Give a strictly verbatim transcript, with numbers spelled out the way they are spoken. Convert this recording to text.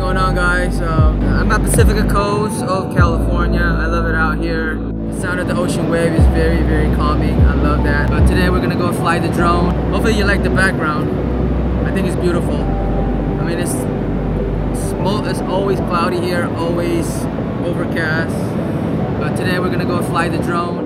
going on, guys? Um, I'm at Pacific Coast of California. I love it out here. The sound of the ocean wave is very, very calming. I love that. But today we're gonna go fly the drone. Hopefully you like the background. I think it's beautiful. I mean, it's it's always cloudy here, always overcast. But today we're gonna go fly the drone.